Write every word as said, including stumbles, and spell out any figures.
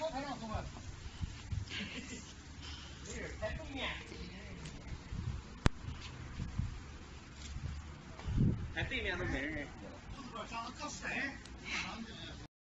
台对面都没人认识。